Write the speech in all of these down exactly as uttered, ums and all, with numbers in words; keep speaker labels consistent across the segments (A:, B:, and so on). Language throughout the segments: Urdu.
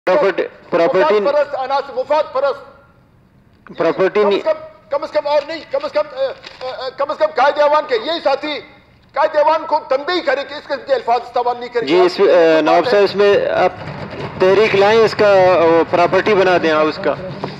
A: پراپرٹی مفاد پرست
B: پراپرٹی نہیں،
A: کم از کم اور نہیں، کم از کم کم از کم قائد ایوان کے یہی ساتھی قائد ایوان کو تنبیہ کرے کہ اس قسم کے الفاظ استعمال نہیں کریں.
B: جی اس نواب صاحب اس میں آپ تحریک لائیں، اس کا پراپرٹی بنا دیں. ہاؤس کا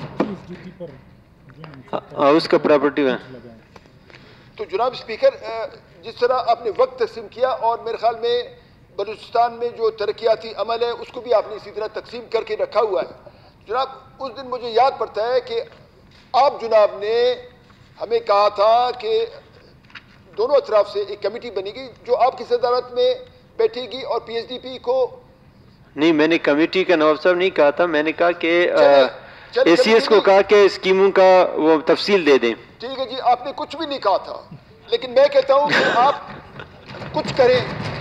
B: ہاؤس کا پراپرٹی بنا.
A: تو جناب اسپیکر جس طرح آپ نے وقت تقسیم کیا اور میرے خیال میں بلوچستان میں جو ترقیاتی عمل ہے اس کو بھی آپ نے اسی طرح تقسیم کر کے رکھا ہوا ہے. جناب اس دن مجھے یاد پڑتا ہے کہ آپ جناب نے ہمیں کہا تھا کہ دونوں اطراف سے ایک کمیٹی بنے گی جو آپ کی صدارت میں بیٹھے گی اور پی ایس ڈی پی کو.
B: نہیں، میں نے کمیٹی کا نواب صاحب نہیں کہا تھا، میں نے کہا کہ اے سی ایس کو کہا کہ اسکیموں کا وہ تفصیل دے دیں.
A: ٹھیک ہے جی، آپ نے کچھ بھی نہیں کہا تھا، لیکن میں کہتا ہوں کہ آپ کچھ کریں.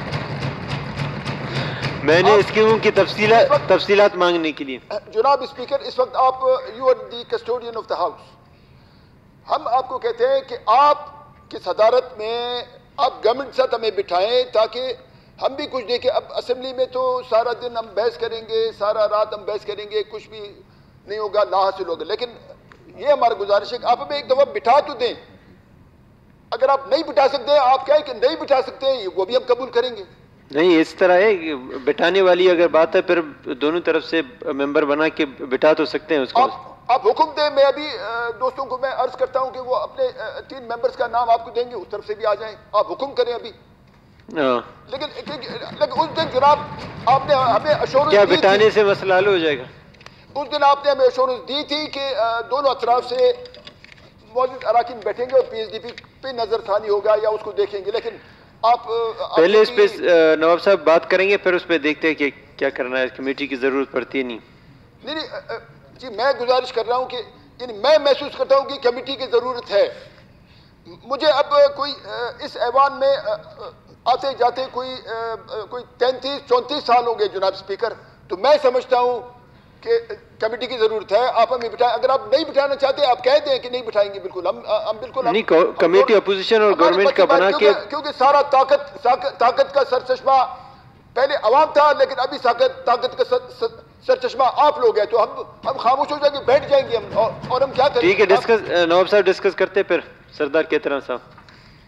B: میں نے اسکیموں کی تفصیلات تفصیلات مانگنے کے لیے.
A: جناب اسپیکر اس وقت آپ you are the custodian of the house. ہم آپ کو کہتے ہیں کہ آپ کی صدارت میں آپ گورنمنٹ ساتھ ہمیں بٹھائیں تاکہ ہم بھی کچھ دیکھیں. اب اسمبلی میں تو سارا دن ہم بحث کریں گے، سارا رات ہم بحث کریں گے، کچھ بھی نہیں ہوگا، لا حاصل ہوگا. لیکن یہ ہمارا گزارش ہے کہ آپ ہمیں ایک دفعہ بٹھا تو دیں. اگر آپ نہیں بٹھا سکتے ہیں، آپ کہیں کہ نہیں بٹھا سکتے ہیں، وہ بھی ہم قبول کریں گے.
B: نہیں، اس طرح ہے کہ بٹھانے والی اگر بات ہے پھر دونوں طرف سے ممبر بنا کے بٹھا تو سکتے ہیں اس کو.
A: آپ حکم دیں. میں ابھی دوستوں کو میں عرض کرتا ہوں کہ وہ اپنے تین ممبرز کا نام آپ کو دیں گے، اس طرف سے بھی آ جائیں. آپ حکم کریں ابھی. لیکن لیکن اس دن جناب آپ نے ہمیں اشورنس
B: کیا بٹھانے سے مسئلہ حل ہو جائے گا؟
A: اس دن آپ نے ہمیں اشورنس دی تھی کہ دونوں اطراف سے موجود اراکین بیٹھیں گے اور پی ایس ڈی پی پہ نظر ثانی ہوگا یا اس کو دیکھیں گے. لیکن آپ
B: پہلے اس پہ نواب صاحب بات کریں گے، پھر اس پہ دیکھتے ہیں کہ کیا کرنا ہے. کمیٹی کی ضرورت پڑتی ہے. نہیں
A: نہیں نہیں جی، میں گزارش کر رہا ہوں کہ یعنی میں محسوس کرتا ہوں کہ کمیٹی کی ضرورت ہے. مجھے اب کوئی اس ایوان میں آتے جاتے کوئی کوئی تینتیس چونتیس سال ہوں گے جناب اسپیکر. تو میں سمجھتا ہوں کہ کمیٹی کی ضرورت ہے. آپ ہمیں بٹھائیں. اگر آپ نہیں بٹھانا چاہتے آپ کہہ دیں کہ نہیں بٹھائیں گے. بالکل ہم ہم بالکل
B: نہیں، کمیٹی اپوزیشن اور گورنمنٹ کا بنا کے،
A: کیونکہ سارا طاقت طاقت کا سر چشمہ پہلے عوام تھا، لیکن ابھی طاقت طاقت کا سر چشمہ آپ لوگ ہیں. تو ہم ہم خاموش ہو جائیں گے، بیٹھ جائیں گے ہم. اور ہم کیا کریں.
B: ٹھیک ہے، ڈسکس نواب صاحب ڈسکس کرتے پھر. سردار کیتران صاحب.